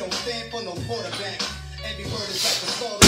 don't stand for no quarterback. Every word is like a sword